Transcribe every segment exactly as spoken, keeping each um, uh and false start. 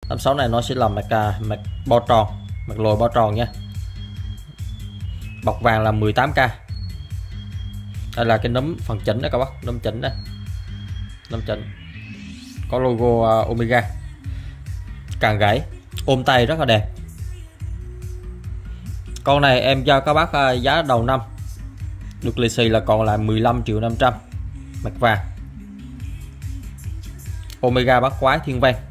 tám sáu này nó sẽ là mặt mặt bo tròn, mặt lồi bo tròn nha. Bọc vàng là mười tám k. Đây là cái nấm phần chỉnh đó các bác, nấm chỉnh đây, nấm chỉnh có logo uh, Omega, càng gãy, ôm tay rất là đẹp. Con này em cho các bác uh, giá đầu năm được lì xì là còn là mười lăm triệu năm trăm, mặt vàng, Omega bát quái thiên vang.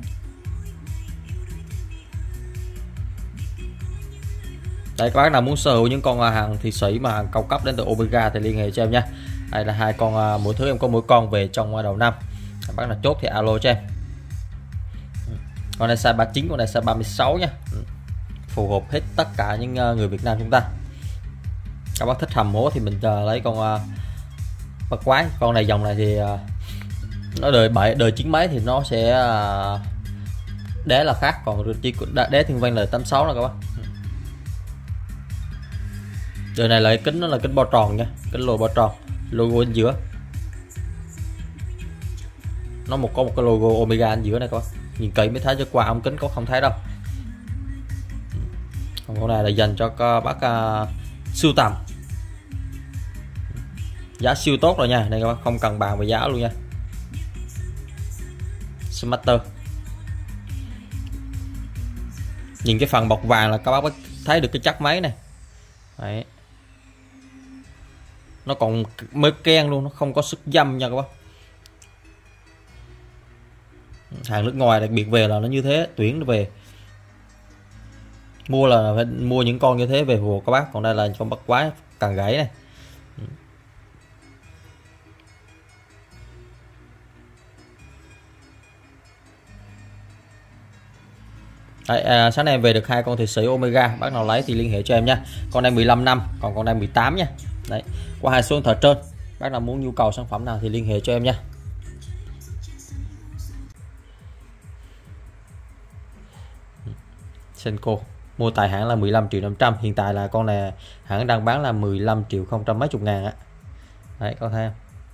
Đây, các bác nào muốn sở hữu những con hàng thị sĩ mà hàng cao cấp đến từ Omega thì liên hệ cho em nha. Đây là hai con, mỗi thứ em có mỗi con về trong đầu năm. Các bác nào chốt thì alo cho em. Con này size ba mươi chín, con này size ba mươi sáu nha. Phù hợp hết tất cả những người Việt Nam chúng ta. Các bác thích hầm hố thì mình chờ lấy con bát quái. Con này dòng này thì nó đời bảy đời chín mấy thì nó sẽ đế là khác, còn chỉ đế thiên vang là tám sáu là các bác. Đời này là cái kính, nó là kính bo tròn nha, kính lồi bo tròn, logo ở giữa, nó một có một cái logo Omega ở giữa này các bác, nhìn kỹ mới thấy chứ qua ống kính có không thấy đâu. Còn con này là dành cho các bác uh, sưu tầm, giá siêu tốt rồi nha, đây các bác không cần bàn về giá luôn nha. Smarter, nhìn cái phần bọc vàng là các bác thấy được cái chất máy này. Đấy, nó còn mới ken luôn, nó không có sức dăm nha các bác. Hàng nước ngoài đặc biệt về là nó như thế, tuyển về mua là phải mua những con như thế về phù các bác. Còn đây là con bắt quái càng gãy này. Đấy, à, sáng nay em về được hai con thị sĩ Omega, bác nào lấy thì liên hệ cho em nha. Con này mười lăm năm, còn con này mười tám nha. Đấy, qua hai số điện thoại trên, bác nào muốn nhu cầu sản phẩm nào thì liên hệ cho em nha. Senko mua tại hãng là mười lăm triệu năm trăm, hiện tại là con này hãng đang bán là mười lăm triệu không trăm mấy chục ngàn á. Đấy, có thấy không?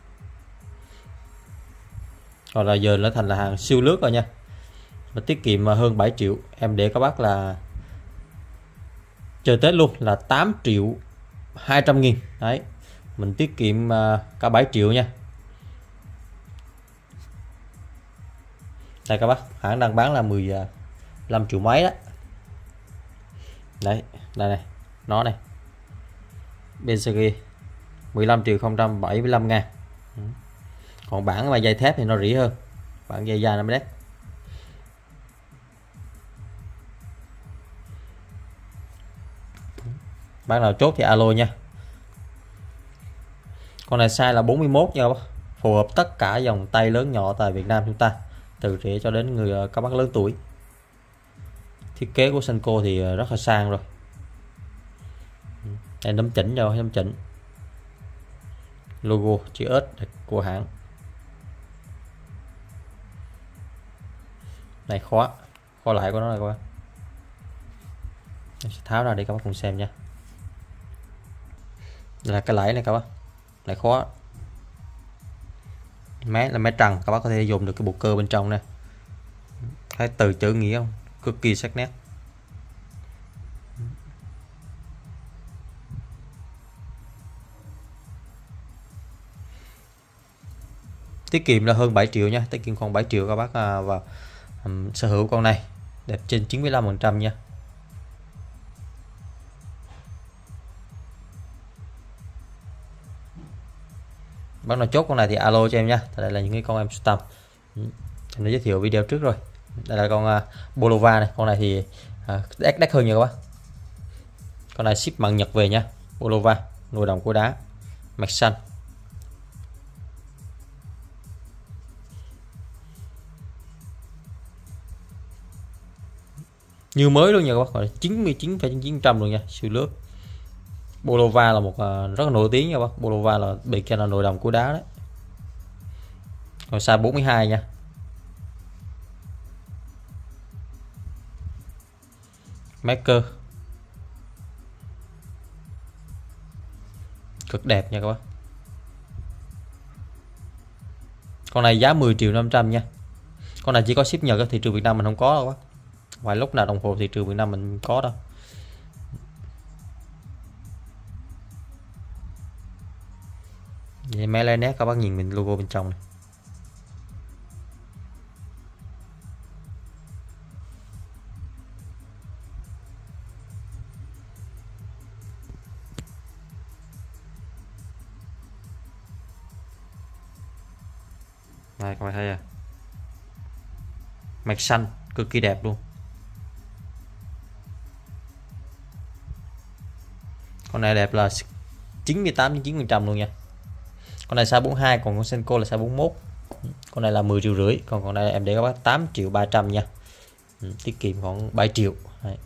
Còn là giờ nó thành là hàng siêu lướt rồi nha, và tiết kiệm hơn bảy triệu. Em để các bác là chơi Tết luôn là tám triệu hai trăm nghìn. Đấy, mình tiết kiệm cả bảy triệu nha. Đây các bác, hãng đang bán là mười lăm triệu mấy đó. Đấy, đây này, nó này, bên kia mười lăm triệu không trăm bảy mươi lăm ngàn. Còn bản mà dây thép thì nó rỉ hơn, bản dây da nó mới đắt. Bác nào chốt thì alo nha. Con này size là bốn mươi mốt nha, phù hợp tất cả dòng tay lớn nhỏ tại Việt Nam chúng ta, từ trẻ cho đến người các bác lớn tuổi. Thiết kế của Senko thì rất là sang rồi. Đây, nắm chỉnh rồi, nắm chỉnh logo chữ S của hãng. Này khóa, khóa lại của nó này các bác. Tháo ra để các bác cùng xem nha. Đây là cái lẫy này các bác, lại khóa. Máy là máy trần, các bác có thể dùng được cái bộ cơ bên trong này. Thấy từ chữ nghĩa không, cực kỳ sắc nét. Tiết kiệm là hơn bảy triệu nha, tiết kiệm khoảng bảy triệu các bác à, và um, sở hữu con này đẹp trên chín mươi lăm phần trăm nha. Bác nào chốt con này thì alo cho em nha. Đây là những cái con em sưu tầm, em đã giới thiệu video trước rồi. Đây là con uh, Bolova này, con này thì uh, đắt đắt hơn nha các bác. Con này ship bằng Nhật về nha. Bolova, nồi đồng của đá, mặt xanh. Như mới luôn nha các bác, chín mươi chín phẩy chín mươi chín phần trăm luôn nha, siêu lướt. Bolova là một uh, rất là nổi tiếng nha bác. Bolova là bị cái là nồi đồng của đá đấy. Còn size bốn mươi hai nha. Maker cực đẹp nha các bác. Con này giá mười triệu năm trăm nha. Con này chỉ có ship Nhật, ở thị trường Việt Nam mình không có đâu bác. phải lúc nào đồng hồ thị trường Việt Nam mình có đâu. Vậy máy lấy nét các bác nhìn mình logo bên trong này. Đây các bạn thấy à, mạch xanh cực kỳ đẹp luôn. Con này đẹp là chín mươi tám đến chín mươi phần trăm luôn nha. Con này size bốn mươi hai, còn con Senko là size bốn mươi mốt. Con này là mười triệu rưỡi, còn con này em để các bác tám triệu ba trăm nha. Ừ, tiết kiệm khoảng bảy triệu. Đấy.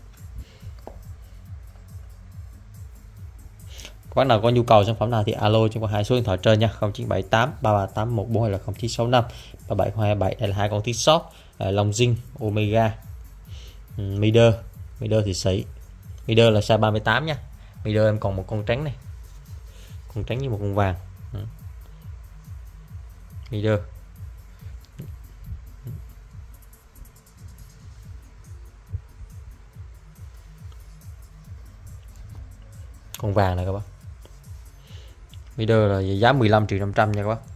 Các bác nào có nhu cầu sản phẩm nào thì alo cho qua hai số điện thoại trên nha, không chín bảy tám ba ba tám một bốn hay là không chín sáu năm ba bảy hai bảy. Đây là hai con tiết shop Longzing Omega. ừ, Mider Mider thì sỉ. Mider là size ba mươi tám nha. Mider em còn một con trắng này, con trắng với một con vàng. ừ. Mider con vàng này các bác. Mider là giá mười lăm triệu năm trăm nha các bác.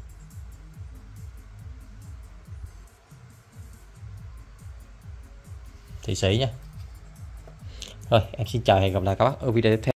Thị sĩ nha. Rồi em xin chào, hẹn gặp lại các bác ở video tiếp theo.